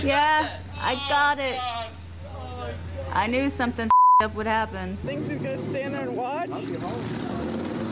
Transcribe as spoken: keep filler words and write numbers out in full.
Yeah, I got it. I knew something up would happen. Things are gonna stand there and watch?